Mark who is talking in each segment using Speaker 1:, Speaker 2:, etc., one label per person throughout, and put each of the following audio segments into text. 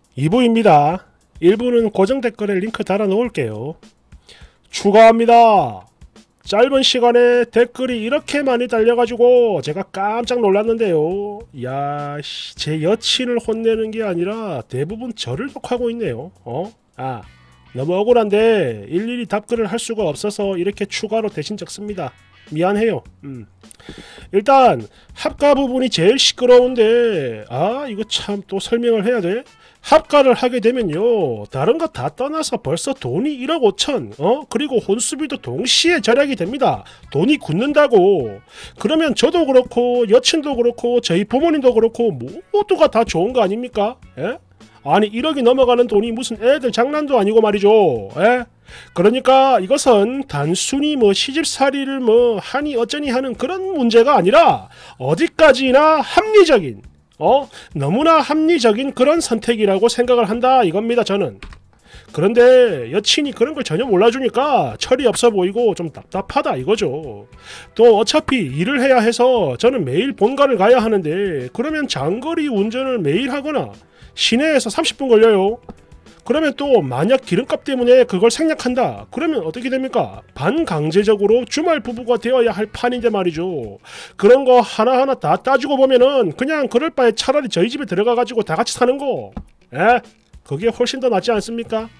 Speaker 1: 2부입니다. 1부는 고정 댓글에 링크 달아 놓을게요. 추가합니다. 짧은 시간에 댓글이 이렇게 많이 달려가지고 제가 깜짝 놀랐는데요. 제 여친을 혼내는 게 아니라 대부분 저를 욕하고 있네요. 너무 억울한데 일일이 답글을 할 수가 없어서 이렇게 추가로 대신 적습니다. 미안해요. 일단 합가 부분이 제일 시끄러운데 이거 참 또 설명을 해야 돼. 합가를 하게 되면요, 다른 거 다 떠나서 벌써 돈이 1억 5천, 그리고 혼수비도 동시에 절약이 됩니다. 돈이 굳는다고. 그러면 저도 그렇고 여친도 그렇고 저희 부모님도 그렇고 모두가 다 좋은 거 아닙니까? 예? 아니 1억이 넘어가는 돈이 무슨 애들 장난도 아니고 말이죠. 예? 그러니까 이것은 단순히 시집살이를 하니 어쩌니 하는 그런 문제가 아니라 어디까지나 합리적인, 너무나 합리적인 그런 선택이라고 생각을 한다 이겁니다, 저는. 그런데 여친이 그런 걸 전혀 몰라주니까 철이 없어 보이고 좀 답답하다 이거죠. 또 어차피 일을 해야 해서 저는 매일 본가를 가야 하는데, 그러면 장거리 운전을 매일 하거나 시내에서 30분 걸려요. 그러면 또 만약 기름값 때문에 그걸 생략한다, 그러면 어떻게 됩니까? 반강제적으로 주말 부부가 되어야 할 판인데 말이죠. 그런 거 하나하나 다 따지고 보면은 그냥 그럴 바에 차라리 저희 집에 들어가가지고 다 같이 사는 거, 그게 훨씬 더 낫지 않습니까?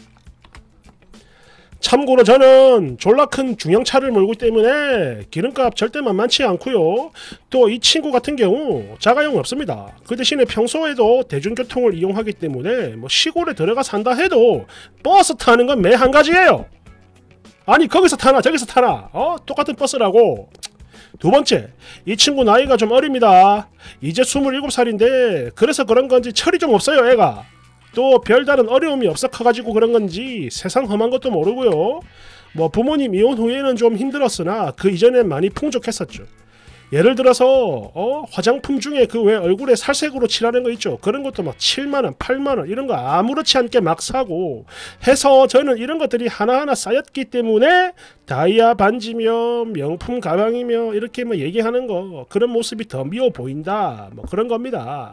Speaker 1: 참고로 저는 졸라 큰 중형차를 몰고 있기 때문에 기름값 절대 만만치 않고요. 또 이 친구 같은 경우 자가용 없습니다. 그 대신에 평소에도 대중교통을 이용하기 때문에 시골에 들어가 산다 해도 버스 타는 건 매 한 가지예요. 아니 거기서 타나 저기서 타나 똑같은 버스라고. 두 번째, 이 친구 나이가 좀 어립니다. 이제 27살인데 그래서 그런 건지 철이 좀 없어요, 애가. 또 별다른 어려움이 없어 커가지고 그런 건지 세상 험한 것도 모르고요. 부모님 이혼 후에는 좀 힘들었으나 그 이전엔 많이 풍족했었죠. 예를 들어서 화장품 중에 그 왜 얼굴에 살색으로 칠하는 거 있죠. 그런 것도 7만원 8만원 이런 거 아무렇지 않게 막 사고 해서, 저는 이런 것들이 하나하나 쌓였기 때문에 다이아 반지며 명품 가방이며 이렇게 얘기하는 거, 그런 모습이 더 미워 보인다, 그런 겁니다.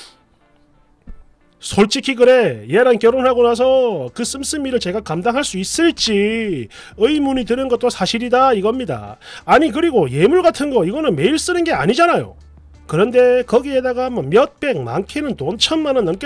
Speaker 1: 솔직히 그래, 얘랑 결혼하고 나서 그 씀씀이를 제가 감당할 수 있을지 의문이 드는 것도 사실이다 이겁니다. 아니 그리고 예물 같은 거 이거는 매일 쓰는 게 아니잖아요. 그런데 거기에다가 몇백, 많게는 돈 1,000만원 넘게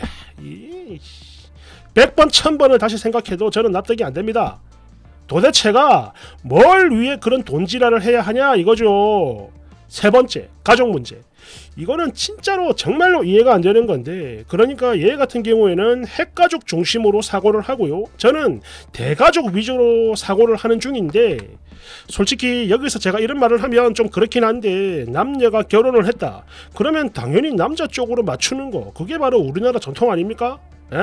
Speaker 1: 100번 1000번을 다시 생각해도 저는 납득이 안됩니다. 도대체가 뭘 위해 그런 돈지랄을 해야 하냐 이거죠. 세 번째, 가족 문제. 이거는 진짜로 정말로 이해가 안 되는 건데, 그러니까 얘 같은 경우에는 핵가족 중심으로 사고를 하고요. 저는 대가족 위주로 사고를 하는 중인데, 솔직히 여기서 제가 이런 말을 하면 좀 그렇긴 한데, 남녀가 결혼을 했다 그러면 당연히 남자 쪽으로 맞추는 거, 그게 바로 우리나라 전통 아닙니까?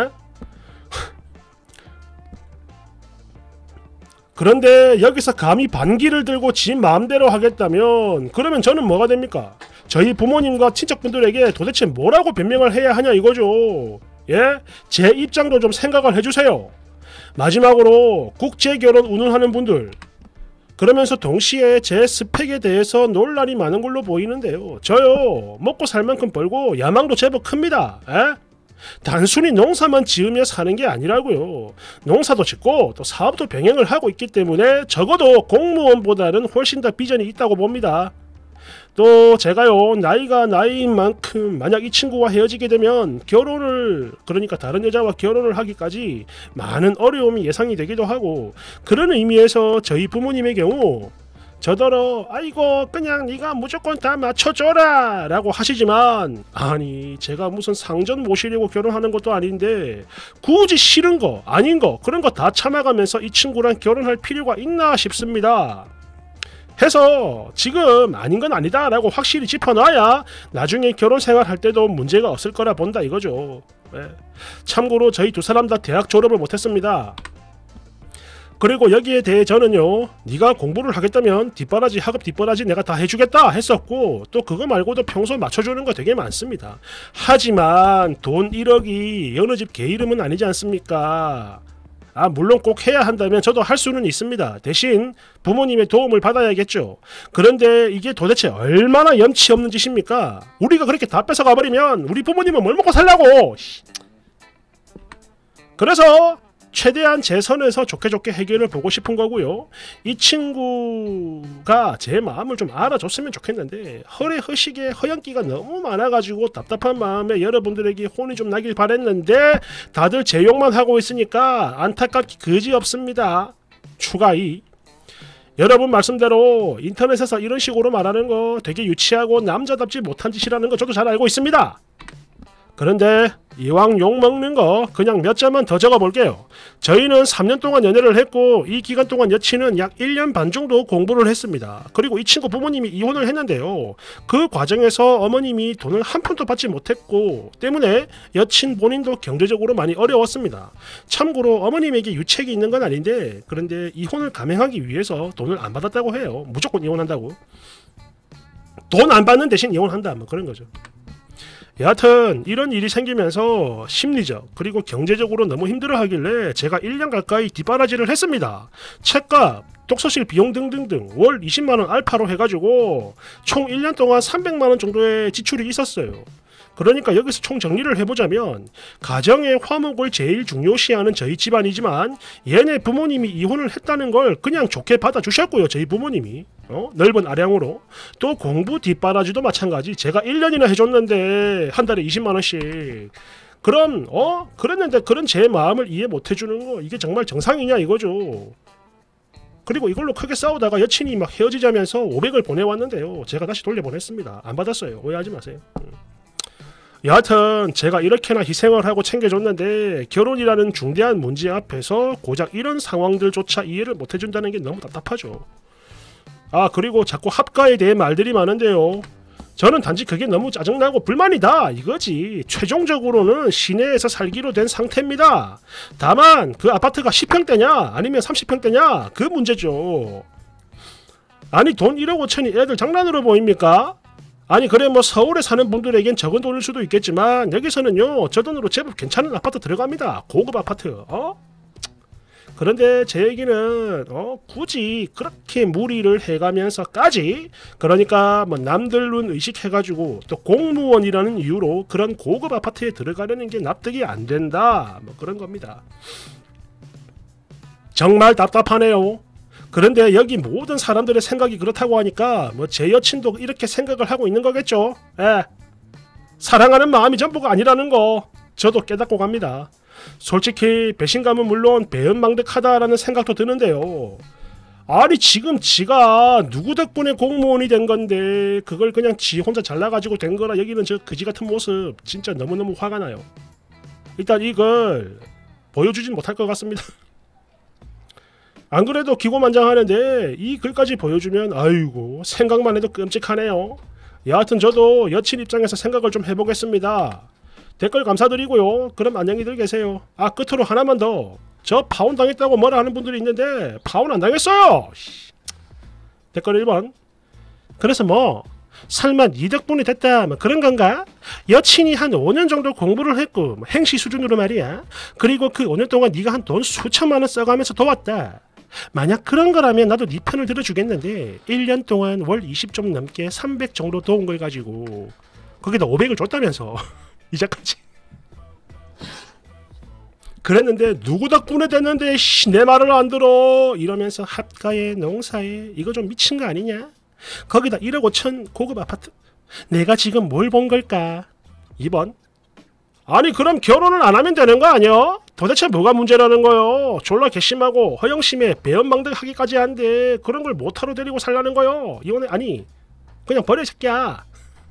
Speaker 1: 그런데 여기서 감히 반기를 들고 지 마음대로 하겠다면 그러면 저는 뭐가 됩니까? 저희 부모님과 친척분들에게 도대체 뭐라고 변명을 해야 하냐 이거죠. 제 입장도 좀 생각을 해주세요. 마지막으로 국제결혼 운운하는 분들, 그러면서 동시에 제 스펙에 대해서 논란이 많은 걸로 보이는데요. 저요, 먹고 살 만큼 벌고 야망도 제법 큽니다. 단순히 농사만 지으며 사는 게 아니라고요. 농사도 짓고 또 사업도 병행을 하고 있기 때문에 적어도 공무원보다는 훨씬 더 비전이 있다고 봅니다. 또 제가요, 나이가 나이인 만큼 만약 이 친구와 헤어지게 되면 그러니까 다른 여자와 결혼을 하기까지 많은 어려움이 예상이 되기도 하고, 그런 의미에서 저희 부모님의 경우 저더러 아이고 그냥 네가 무조건 다 맞춰줘라 라고 하시지만, 아니 제가 무슨 상전 모시려고 결혼하는 것도 아닌데 굳이 싫은 거 아닌 거 그런 거 다 참아가면서 이 친구랑 결혼할 필요가 있나 싶습니다. 해서 지금 아닌 건 아니다 라고 확실히 짚어놔야 나중에 결혼 생활할 때도 문제가 없을 거라 본다 이거죠. 참고로 저희 두 사람 다 대학 졸업을 못했습니다. 그리고 여기에 대해 저는요, 네가 공부를 하겠다면 뒷바라지, 학업 뒷바라지 내가 다 해주겠다 했었고, 또 그거 말고도 평소에 맞춰주는 거 되게 많습니다. 하지만 돈 1억이 어느 집 개 이름은 아니지 않습니까? 물론 꼭 해야 한다면 저도 할 수는 있습니다. 대신 부모님의 도움을 받아야겠죠. 그런데 이게 도대체 얼마나 염치 없는 짓입니까? 우리가 그렇게 다 뺏어가 버리면 우리 부모님은 뭘 먹고 살라고! 그래서 최대한 제 선에서 좋게 좋게 해결을 보고 싶은 거고요. 이 친구가 제 마음을 좀 알아줬으면 좋겠는데 허례허식에 허영기가 너무 많아가지고 답답한 마음에 여러분들에게 혼이 좀 나길 바랬는데 다들 제 욕만 하고 있으니까 안타깝기 그지없습니다. 추가 2. 여러분 말씀대로 인터넷에서 이런 식으로 말하는 거 되게 유치하고 남자답지 못한 짓이라는 거 저도 잘 알고 있습니다. 그런데 이왕 욕먹는 거 그냥 몇 자만 더 적어볼게요. 저희는 3년 동안 연애를 했고 이 기간 동안 여친은 약 1년 반 정도 공부를 했습니다. 그리고 이 친구 부모님이 이혼을 했는데요. 그 과정에서 어머님이 돈을 한 푼도 받지 못했고 때문에 여친 본인도 경제적으로 많이 어려웠습니다. 참고로 어머님에게 유책이 있는 건 아닌데 그런데 이혼을 감행하기 위해서 돈을 안 받았다고 해요. 무조건 이혼한다고. 돈 안 받는 대신 이혼한다 뭐 그런 거죠. 여하튼 이런 일이 생기면서 심리적 그리고 경제적으로 너무 힘들어하길래 제가 1년 가까이 뒷바라지를 했습니다. 책값, 독서실 비용 등등등 월 20만원 알파로 해가지고 총 1년 동안 300만원 정도의 지출이 있었어요. 그러니까 여기서 총 정리를 해보자면 가정의 화목을 제일 중요시하는 저희 집안이지만 얘네 부모님이 이혼을 했다는 걸 그냥 좋게 받아주셨고요. 저희 부모님이 넓은 아량으로. 또 공부 뒷바라지도 마찬가지. 제가 1년이나 해줬는데 한 달에 20만원씩. 그럼 그랬는데 그런 제 마음을 이해 못해주는 거 이게 정말 정상이냐 이거죠. 그리고 이걸로 크게 싸우다가 여친이 막 헤어지자면서 500을 보내왔는데요. 제가 다시 돌려보냈습니다. 안 받았어요. 오해하지 마세요. 여하튼 제가 이렇게나 희생을 하고 챙겨줬는데 결혼이라는 중대한 문제 앞에서 고작 이런 상황들조차 이해를 못해준다는 게 너무 답답하죠. 아 그리고 자꾸 합가에 대해 말들이 많은데요. 저는 단지 그게 너무 짜증나고 불만이다 이거지. 최종적으로는 시내에서 살기로 된 상태입니다. 다만 그 아파트가 10평대냐 아니면 30평대냐 그 문제죠. 아니 돈 1억 5천이 애들 장난으로 보입니까? 아니 그래 뭐 서울에 사는 분들에겐 적은 돈일 수도 있겠지만 여기서는요 저 돈으로 제법 괜찮은 아파트 들어갑니다. 고급 아파트. 그런데 제 얘기는 굳이 그렇게 무리를 해가면서까지 그러니까 뭐 남들 눈 의식해가지고 또 공무원이라는 이유로 그런 고급 아파트에 들어가려는 게 납득이 안 된다 뭐 그런 겁니다. 정말 답답하네요. 그런데 여기 모든 사람들의 생각이 그렇다고 하니까 뭐 제 여친도 이렇게 생각을 하고 있는 거겠죠. 사랑하는 마음이 전부가 아니라는 거 저도 깨닫고 갑니다. 솔직히 배신감은 물론 배은망덕하다라는 생각도 드는데요. 아니 지금 지가 누구 덕분에 공무원이 된 건데 그걸 그냥 지 혼자 잘나가지고 된 거라 여기는 저 그지 같은 모습 진짜 너무너무 화가 나요. 일단 이걸 보여주진 못할 것 같습니다. 안 그래도 기고만장하는데 이 글까지 보여주면 아이고 생각만 해도 끔찍하네요. 여하튼 저도 여친 입장에서 생각을 좀 해보겠습니다. 댓글 감사드리고요. 그럼 안녕히들 계세요. 아 끝으로 하나만 더. 저 파혼 당했다고 뭐라 하는 분들이 있는데 파혼 안 당했어요. 댓글 1번. 그래서 뭐 설마 네 덕분에 됐다 뭐 그런 건가? 여친이 한 5년 정도 공부를 했고 뭐 행시 수준으로 말이야. 그리고 그 5년 동안 네가 한 돈 수천만원 써가면서 도왔다. 만약 그런 거라면 나도 네 편을 들어주겠는데 1년 동안 월 20 좀 넘게 300 정도 도운 걸 가지고 거기다 500을 줬다면서 이자까지 그랬는데 누구 덕분에 됐는데 내 말을 안 들어 이러면서 합가에 농사에 이거 좀 미친 거 아니냐? 거기다 1억 5천 고급 아파트 내가 지금 뭘 본 걸까? 2번. 아니 그럼 결혼을 안 하면 되는 거 아니야? 도대체 뭐가 문제라는 거요? 졸라 괘씸하고 허영심에 배은망덕하기까지 한데 그런 걸 못하러 데리고 살라는 거요? 이혼해 아니 그냥 버려 이 새끼야.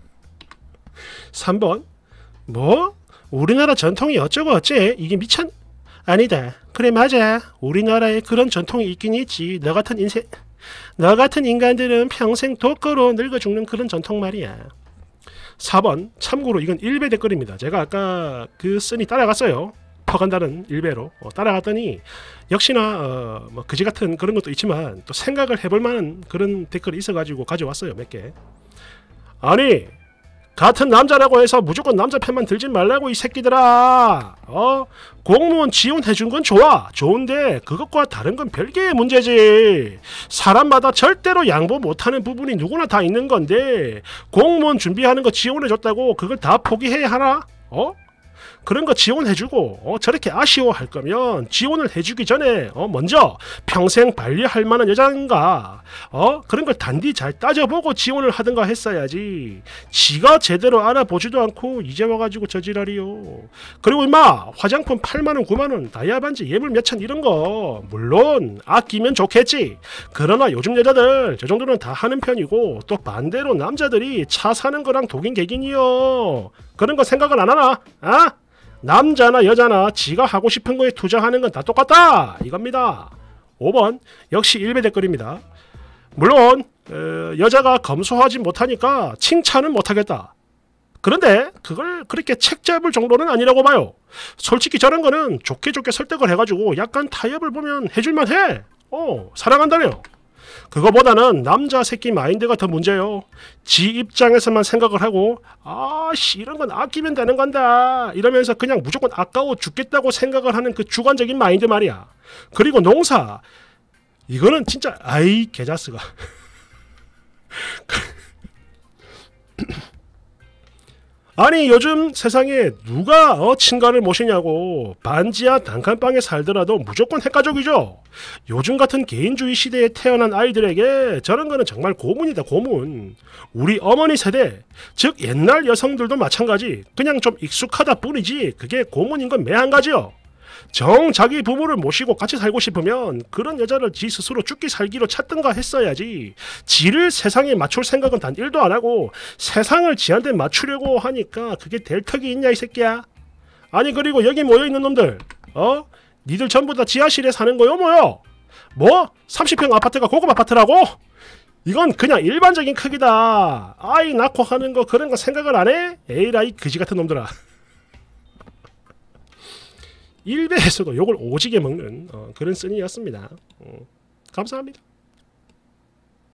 Speaker 1: 3번. 뭐? 우리나라 전통이 어쩌고 어째? 이게 미쳤... 아니다. 그래 맞아. 우리나라에 그런 전통이 있긴 있지. 너 같은 인간들은 평생 독거로 늙어 죽는 그런 전통 말이야. 4번. 참고로 이건 1배 댓글입니다. 제가 아까 그 쓴이 따라갔어요. 퍼간다는 1배로 따라갔더니 역시나 뭐 그지 같은 그런 것도 있지만 또 생각을 해볼 만한 그런 댓글이 있어가지고 가져왔어요. 몇 개. 아니 같은 남자라고 해서 무조건 남자 편만 들진 말라고 이 새끼들아. 공무원 지원해준 건 좋은데 그것과 다른 건 별개의 문제지. 사람마다 절대로 양보 못하는 부분이 누구나 다 있는 건데 공무원 준비하는 거 지원해줬다고 그걸 다 포기해야 하나? 그런 거 지원해주고 저렇게 아쉬워할 거면 지원을 해주기 전에 먼저 평생 반려할 만한 여자인가 그런 걸 단디 잘 따져보고 지원을 하든가 했어야지. 지가 제대로 알아보지도 않고 이제 와가지고 저 지랄이요. 그리고 임마 화장품 8만원 9만원 다이아 반지 예물 몇천 이런 거 물론 아끼면 좋겠지. 그러나 요즘 여자들 저 정도는 다 하는 편이고, 또 반대로 남자들이 차 사는 거랑 독인 객인이요. 그런 거 생각을 안 하나? 아? 남자나 여자나 지가 하고 싶은 거에 투자하는 건 다 똑같다 이겁니다. 5번 역시 일베 댓글입니다. 물론 여자가 검소하지 못하니까 칭찬은 못하겠다. 그런데 그걸 그렇게 책 잡을 정도는 아니라고 봐요. 솔직히 저런 거는 좋게 설득을 해가지고 약간 타협을 보면 해줄만 해. 사랑한다며. 그거보다는 남자 새끼 마인드가 더 문제요. 지 입장에서만 생각을 하고 아씨 이런 건 아끼면 되는 건다 이러면서 그냥 무조건 아까워 죽겠다고 생각을 하는 그 주관적인 마인드 말이야. 그리고 농사 이거는 진짜 아이 개자스가 아니 요즘 세상에 누가 친가를 모시냐고. 반지하 단칸방에 살더라도 무조건 핵가족이죠. 요즘 같은 개인주의 시대에 태어난 아이들에게 저런 거는 정말 고문이다 고문. 우리 어머니 세대 즉 옛날 여성들도 마찬가지. 그냥 좀 익숙하다 뿐이지 그게 고문인 건 매한 가지요. 정 자기 부모를 모시고 같이 살고 싶으면 그런 여자를 지 스스로 죽기 살기로 찾든가 했어야지. 지를 세상에 맞출 생각은 단 1도 안 하고 세상을 지한테 맞추려고 하니까 그게 될 턱이 있냐 이 새끼야. 아니 그리고 여기 모여있는 놈들 니들 전부 다 지하실에 사는 거요 뭐요? 뭐? 30평 아파트가 고급 아파트라고? 이건 그냥 일반적인 크기다. 아이 낳고 하는 거 그런 거 생각을 안 해? 에이라이 그지같은 놈들아. 일베에서도 욕을 오지게 먹는 그런 쓴이었습니다. 감사합니다.